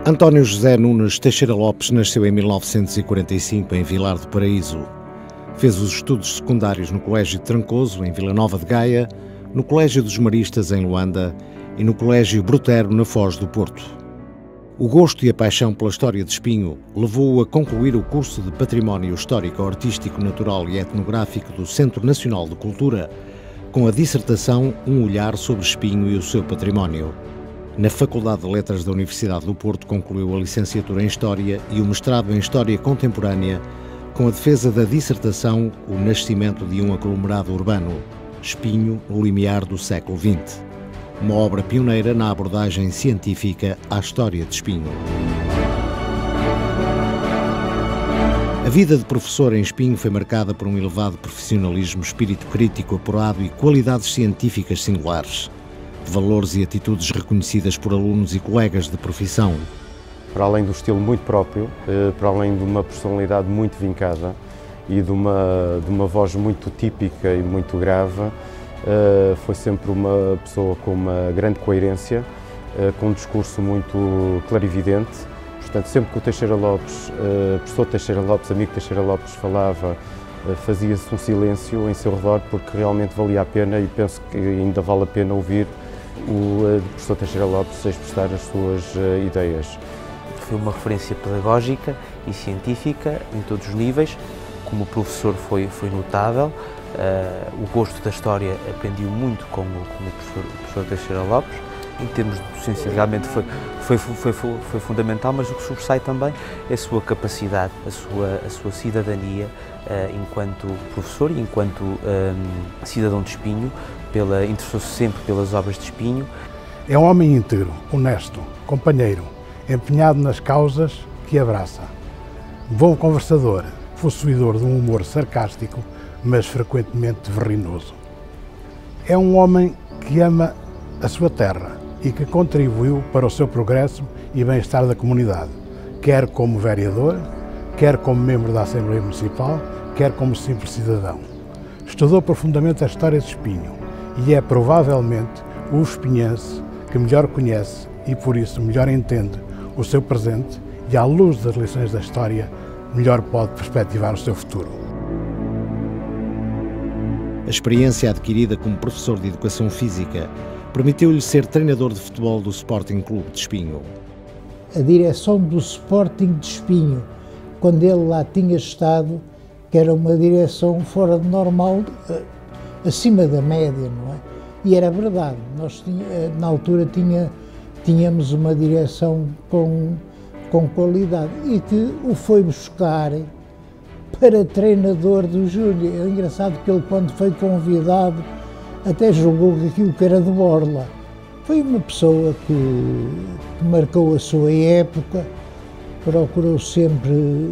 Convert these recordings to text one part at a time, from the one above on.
António José Nunes Teixeira Lopes nasceu em 1945 em Vilar do Paraíso. Fez os estudos secundários no Colégio de Trancoso, em Vila Nova de Gaia, no Colégio dos Maristas, em Luanda, e no Colégio Brutero, na Foz do Porto. O gosto e a paixão pela história de Espinho levou-o a concluir o curso de Património Histórico, Artístico, Natural e Etnográfico do Centro Nacional de Cultura, com a dissertação Um Olhar sobre Espinho e o seu Património. Na Faculdade de Letras da Universidade do Porto concluiu a licenciatura em História e o mestrado em História Contemporânea, com a defesa da dissertação O Nascimento de um Aglomerado Urbano, Espinho no Limiar do século XX. Uma obra pioneira na abordagem científica à história de Espinho. A vida de professor em Espinho foi marcada por um elevado profissionalismo, espírito crítico apurado e qualidades científicas singulares. Valores e atitudes reconhecidas por alunos e colegas de profissão. Para além do estilo muito próprio, para além de uma personalidade muito vincada e de uma voz muito típica e muito grave, foi sempre uma pessoa com uma grande coerência, com um discurso muito clarividente. Portanto, sempre que o Teixeira Lopes, professor Teixeira Lopes, amigo Teixeira Lopes, falava, fazia-se um silêncio em seu redor, porque realmente valia a pena e penso que ainda vale a pena ouvir o professor Teixeira Lopes expressar as suas ideias. Foi uma referência pedagógica e científica em todos os níveis. Como professor foi notável. O gosto da história aprendi muito com o professor Teixeira Lopes. Em termos de docência realmente foi fundamental, mas o que sobressai também é a sua capacidade, a sua cidadania enquanto professor e enquanto cidadão de Espinho. Interessou-se sempre pelas obras de Espinho. É um homem íntegro, honesto, companheiro, empenhado nas causas que abraça. Bom conversador, possuidor de um humor sarcástico, mas frequentemente verrinoso. É um homem que ama a sua terra e que contribuiu para o seu progresso e bem-estar da comunidade, quer como vereador, quer como membro da Assembleia Municipal, quer como simples cidadão. Estudou profundamente a história de Espinho e é provavelmente o espinhense que melhor conhece e por isso melhor entende o seu presente e, à luz das lições da história, melhor pode perspectivar o seu futuro. A experiência adquirida como professor de Educação Física permitiu-lhe ser treinador de futebol do Sporting Clube de Espinho. A direção do Sporting de Espinho, quando ele lá tinha estado, que era uma direção fora de normal, acima da média, não é? E era verdade, nós na altura tínhamos uma direção com qualidade e que o foi buscar para treinador do Júnior. É engraçado que ele, quando foi convidado, até julgou que aquilo que era de borla. Foi uma pessoa que marcou a sua época, procurou sempre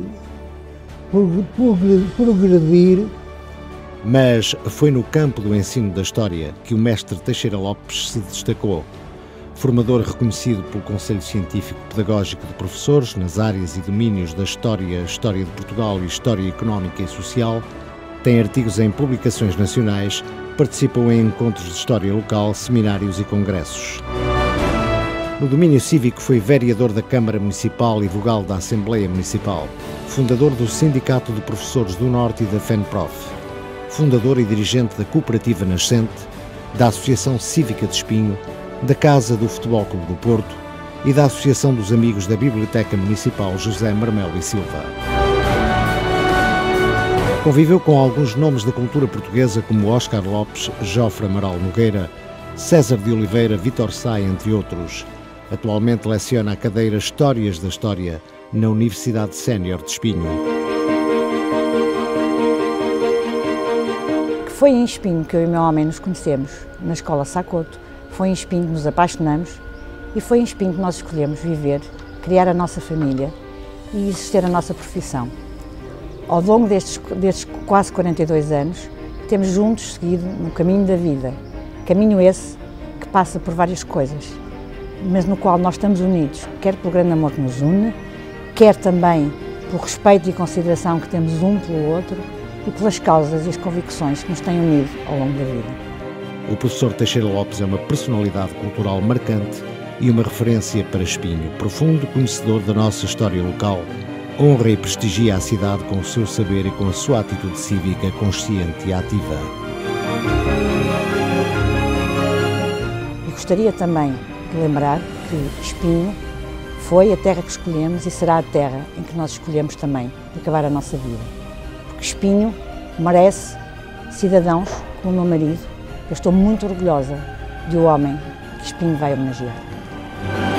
progredir. Mas foi no campo do ensino da história que o mestre Teixeira Lopes se destacou. Formador reconhecido pelo Conselho Científico Pedagógico de Professores nas áreas e domínios da História de Portugal e História Económica e Social, tem artigos em publicações nacionais, participou em encontros de história local, seminários e congressos. No domínio cívico foi vereador da Câmara Municipal e vogal da Assembleia Municipal, fundador do Sindicato de Professores do Norte e da FENPROF, fundador e dirigente da Cooperativa Nascente, da Associação Cívica de Espinho, da Casa do Futebol Clube do Porto e da Associação dos Amigos da Biblioteca Municipal José Marmelo e Silva. Conviveu com alguns nomes da cultura portuguesa como Oscar Lopes, Jofre Amaral Nogueira, César de Oliveira, Vítor Sá, entre outros. Atualmente leciona a cadeira Histórias da História na Universidade Sénior de Espinho. Foi em Espinho que eu e o meu homem nos conhecemos, na Escola Sacoto. Foi em Espinho que nos apaixonamos e foi em Espinho que nós escolhemos viver, criar a nossa família e exercer a nossa profissão. Ao longo destes quase 42 anos, temos juntos seguido no caminho da vida. Caminho esse que passa por várias coisas, mas no qual nós estamos unidos, quer pelo grande amor que nos une, quer também pelo respeito e consideração que temos um pelo outro e pelas causas e as convicções que nos têm unido ao longo da vida. O professor Teixeira Lopes é uma personalidade cultural marcante e uma referência para Espinho, profundo conhecedor da nossa história local. Honra e prestigia a cidade com o seu saber e com a sua atitude cívica consciente e ativa. E gostaria também de lembrar que Espinho foi a terra que escolhemos e será a terra em que nós escolhemos também acabar a nossa vida. Porque Espinho merece cidadãos como o meu marido. Eu estou muito orgulhosa do homem que Espinho vai homenagear.